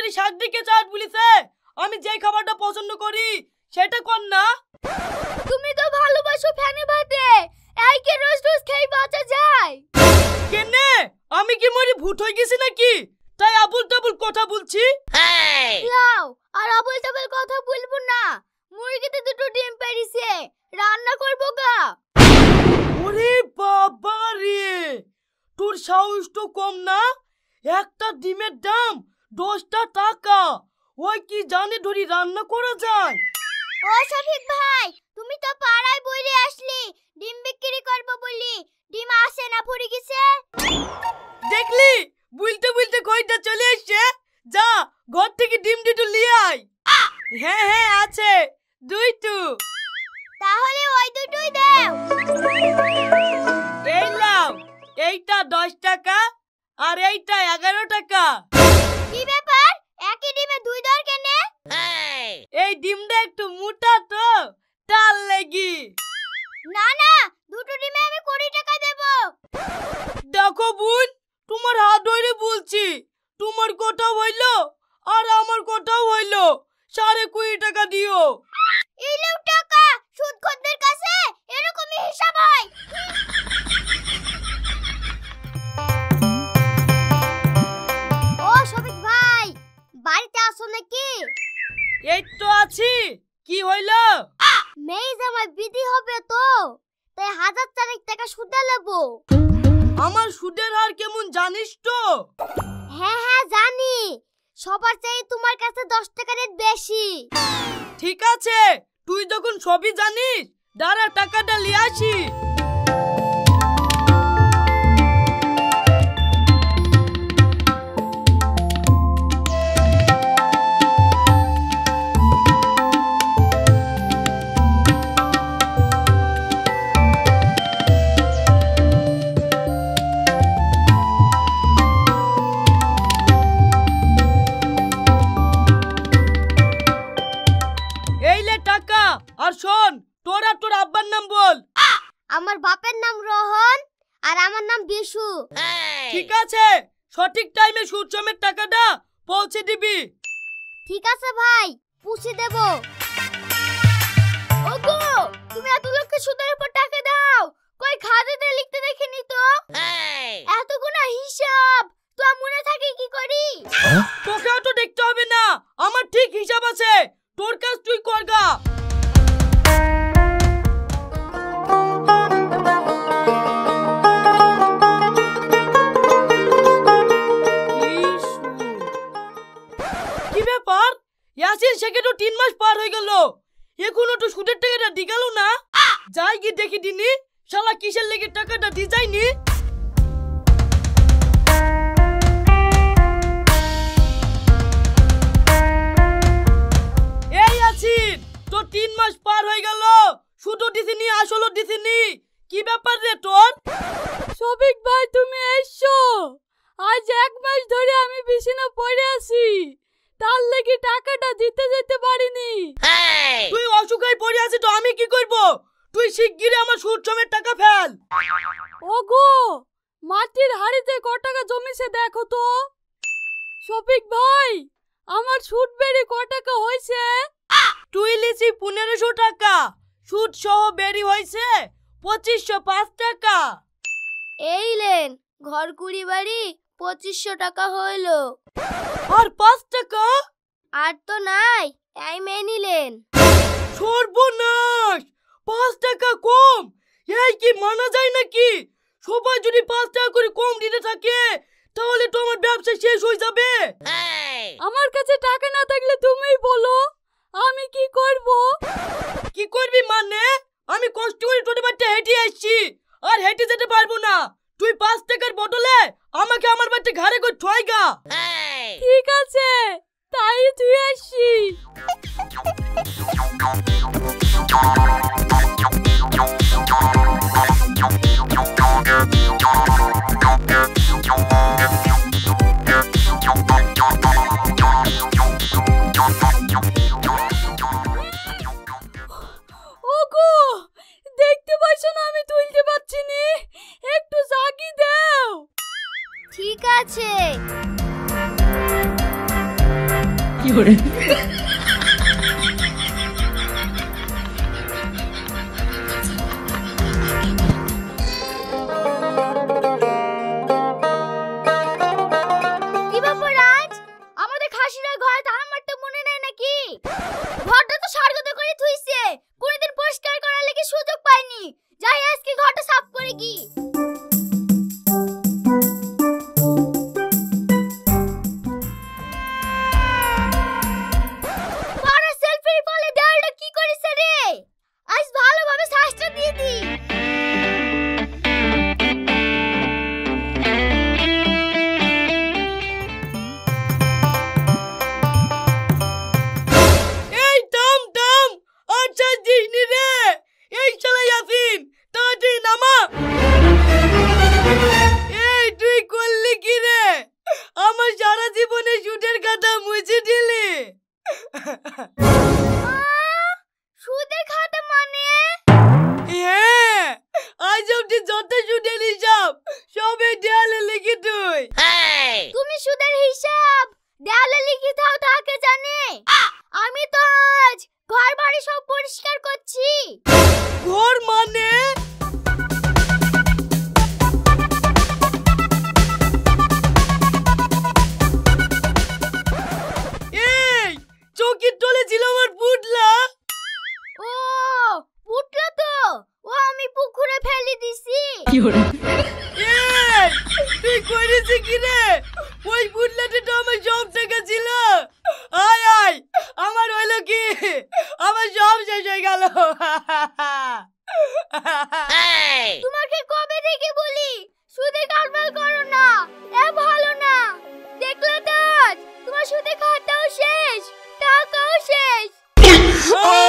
তাড়াতাড়ি শাক দিকে চাট বলিছে আমি যেই খাবারটা পছন্দ করি সেটা কর না। তুমি তো ভালোবাসো ফ্যানে ভাতে, এই কি রোজ রোজ খেয়ে বাঁচা যায়? কেনে আমি কি মরি ভূত হয়ে গেছি নাকি তাই আবুল তাবুল কথা বলছি? লাও আর আবুল তাবুল কথা বলবো না, মুরগিতে দুটো ডিম পেরিছে রান্না করবো গা। ওরে বাবা রে, তোর সাহস তো কম না, একটা ডিমের দাম 10টা টাকা, ওই কি জানে ধরি রান্না করা যায়? ও সফিক ভাই, তুমি তো পাড়ায় বইরে আসলি ডিম বিক্রি করবো বলি, ডিম আসে না পড়ে গেছে। দেখলি বলতে বলতে কয়টা চলে এসছে, যা ঘর থেকে ডিম দুটো নিয়ে আয়। হ্যাঁ হ্যাঁ আছে দুইটো। তাহলে ওই দুটোই দাও। এই নাও, এইটা 10 টাকা আর এইটা 11 টাকা। কি ব্যাপার, একই ডিমে দুই দর কেনে? এই ডিমটা একটু মোটা তো তার লাগি। না না, দুটো ডিমে আমি 20 টাকা দেব। দেখো বোন, তোমার হাত ধরে বলছি, তোমার কথাও হইলো আর আমার কথাও হইলো, 20.5 টাকা দিও। এলেও টাকা সুদ খদ্দের কাছে এরকমই হিসাব হয়। ও সফিক ভাই, বাড়িতে আসো নাকি? এই তো আছি, কি হইলো? মেয়ে জামাই বিধি হবে তো, তাই 1000 টাকা সুদে নেবো। আমার সুদের হার কেমন জানিস তো? হ্যাঁ হ্যাঁ জানি, সবার চেয়ে তোমার কাছে 10 টাকা রেট বেশি। ঠিক আছে, তুই যখন সবই জানিস দাঁড়া টাকাটা নিয়ে আসি। আর শোন, তোরা তোর আব্বার নাম বল। আমার বাপের নাম রোহন আর আমার নাম বিশু। ঠিক আছে, সঠিক টাইমে সুদ সমেত টাকাটা পৌঁছে দিবি। ঠিক আছে ভাই, পুষে দেব। ওগো, তুমি এত লোককে সুদের উপর টাকা দাও, কই খাতাতে লিখতে দেখিনি তো? এতগুলো হিসাব তো মনে থাকে কি করি? তোকেও তো দেখতে হবে না, আমার ঠিক হিসাব আছে, তোর কাজ তুই করগা। কি ব্যাপার, ইয়াসিন শেখে তো 3 মাস পার হয়ে গেল, এখনো তো সুদের টাকাটা দি গেল না। যাই গিয়ে দেখি দিনি, শালা কিসের লেগে টাকাটা দি যায়নি। এই ইয়াসিন, তো 3 মাস পার হয়ে গেল, সুদও দিছিনি আসলও দিছিনি, কি ব্যাপার রে তোর? সফিক ভাই তুমি এসছো, আজ 1 মাস ধরে আমি বিছানা পড়ে আছি, তার লাগি টাকাটা দিতে যেতে পারিনি। তুই অসুখায় পড়ে আছিস তো আমি কি করব? তুই শিগগিরই আমার সুদ সমেত টাকা ফেল। ওগো, মাটির হাড়িতে কত টাকা জমিছে দেখো তো। সফিক ভাই, আমার সুদ বেড়ে কত টাকা হইছে? তুই লিছি 1500 টাকা, সুদ সহ বেরি হইছে 2505 টাকা। এই লেন, ঘর কুড়ি বাড়ি 2500 টাকা হইলো। আর 5 টাকা? আর তো নাই, এই মেয়ে নিলেন। সর্বনাশ, 5 টাকা কম, এই কি মানা যায় নাকি? সবাই যদি 5 টাকা করে কম দিতে থাকে তাহলে তো আমার ব্যবসা শেষ হয়ে যাবে। আমার কাছে টাকা না থাকলে তুমিই বলো, আমি কি করব? কি করবি মানে? আমি কষ্ট করে তোর বাড়িতে হেঁটে আসছি, আর হেঁটে যেতে পারবো না। তুই 5 টাকার বদলে আমাকে আমার বাড়িতে ঘরে করে ঠয়গা। ঠিক আছে, তাই তুই আসি। ওগো, দেখতে পাইছো না আমি তুলতে পারছি না, একটু জাগি দাও। ঠিক আছে। কি ব্যাপার আজ? আমাদের খাসিরা ঘরে ধান মারতে মনে নাই নাকি? ঘরটা তো সারগত করে থুইছে, কোনদিন পরিষ্কার করার লাগি সুযোগ পাইনি। যাই আজকে ঘরটা সাফ করে কি। পরে সেলফির ফলে দেয়ালটা কি করিস রে? আজ ভালোভাবে শ্বাসটা দিয়ে দি। এই টাম টাম আচ্ছা দিসনি রে। এই শালা ইয়াসিন তাড়াতাড়ি নামা। এই তুই করলি কি রে? আমার সারা জীবনে সুদের খাতা মুছে দিলি। সুদের খাতা মানে? হ্যাঁ, আজ অব্দি যত সুদের হিসাব সব এই দেয়ালে লিখি তুই। তুমি সুদের হিসাব দেয়ালে লিখে দাও তাকে জানে? আমি তো আজ ঘর বাড়ি সব পরিষ্কার করছি। ঘর মানে? এই চৌকির তলে ছিল আমার পুটলা। ও পুটলো তো, ও আমি পুকুরে ফেলে দিছি। এই তুই করেছিস কি রে? ওই পুটলাতে তো আমার সব টাকা ছিল। আয় আয় আমার হইলো কি, আমার সব শেষ হয়ে গেল। তোমাকে কবে থেকে বলি সুদে কারবার করো না, এ ভালো না। দেখলে তো আজ তোমার সুদে খাতাও শেষ, টাকাও শেষ।